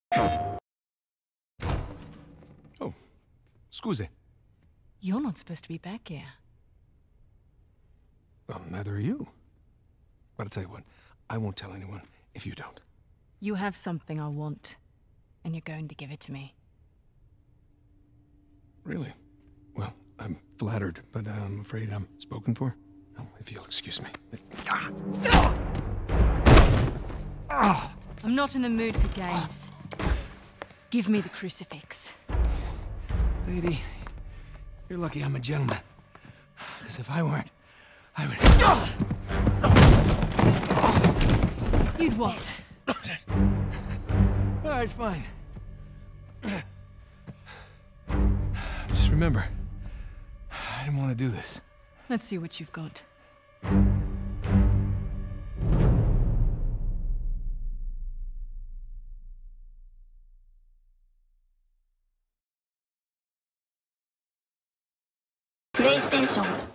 Oh, scusi. You're not supposed to be back here. Well, neither are you. But I'll tell you what, I won't tell anyone if you don't. You have something I want, and you're going to give it to me. Really? Well, I'm flattered, but I'm afraid I'm spoken for. Oh, if you'll excuse me. I'm not in the mood for games. Give me the crucifix. Lady, you're lucky I'm a gentleman. Because if I weren't, I would... You'd what? All right, fine. Just remember, I didn't want to do this. Let's see what you've got. PlayStation